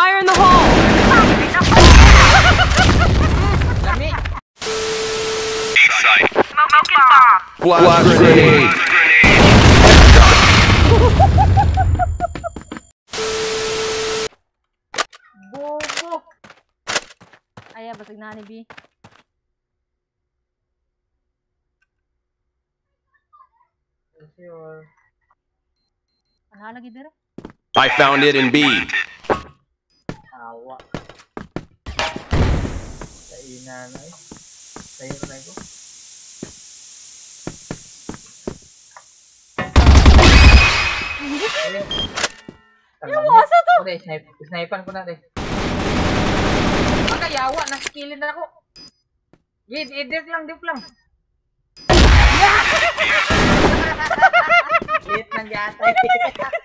Fire in the hole! Lami! Smoking bomb! Blast grenade! Bobo! Ay, basag na ni B. Sure. Ano lagi dire? I found it in B. Awa. Sa ina na eh. Sa'yo na ito. Yung wasa to! Okay, snipan ko na rin. Makayawa, nasikilin na ako. Dip lang. Hit ng yata.